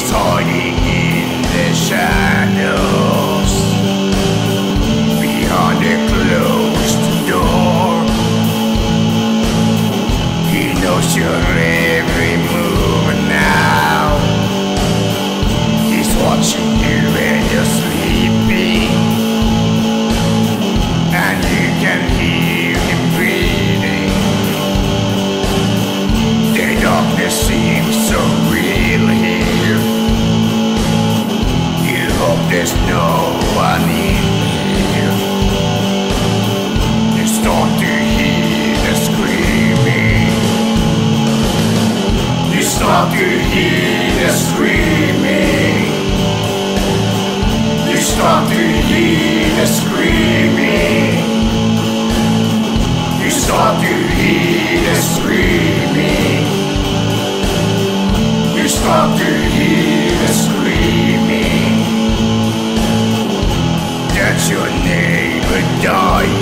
hiding in the shadows behind a closed door. He knows your every move now. He's watching you when you're sleeping, and you can hear him breathing. The darkness seems so real here. You hope there's no one in here. You start to hear the screaming. You start to hear the screaming. You start to hear the screaming. You start to hear the screaming. You start to hear the screaming. That's your neighbor dying.